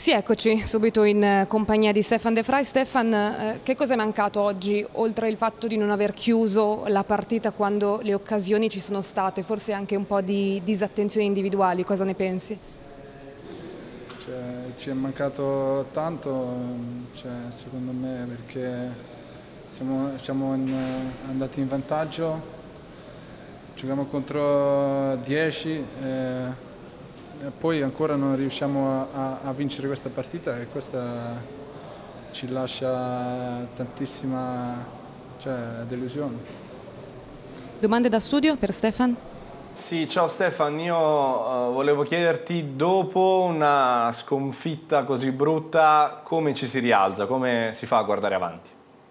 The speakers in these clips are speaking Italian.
Sì, eccoci subito in compagnia di Stefan De Vrij. Stefan, che cosa è mancato oggi, oltre il fatto di non aver chiuso la partita quando le occasioni ci sono state, forse anche un po' di disattenzioni individuali, cosa ne pensi? Ci è mancato tanto, secondo me, perché siamo andati in vantaggio, giochiamo contro 10 e poi ancora non riusciamo a vincere questa partita e questa ci lascia tantissima delusione. Domande da studio per Stefan? Sì, ciao Stefan, io volevo chiederti, dopo una sconfitta così brutta, come ci si rialza, come si fa a guardare avanti?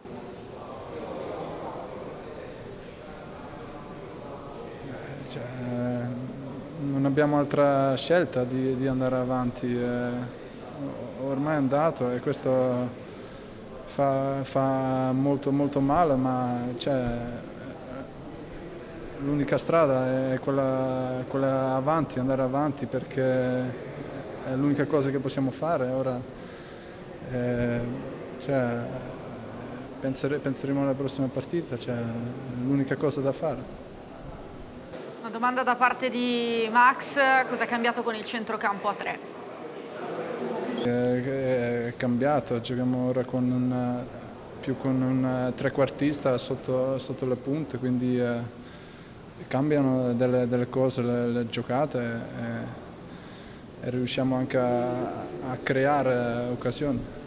Non abbiamo altra scelta di andare avanti, ormai è andato e questo fa molto molto male, ma l'unica strada è quella avanti, andare avanti, perché è l'unica cosa che possiamo fare ora. Penseremo alla prossima partita, è l'unica cosa da fare. Una domanda da parte di Max: cosa è cambiato con il centrocampo a 3? È cambiato, giochiamo ora più con un trequartista sotto le punte, quindi cambiano delle cose le giocate e riusciamo anche a creare occasioni.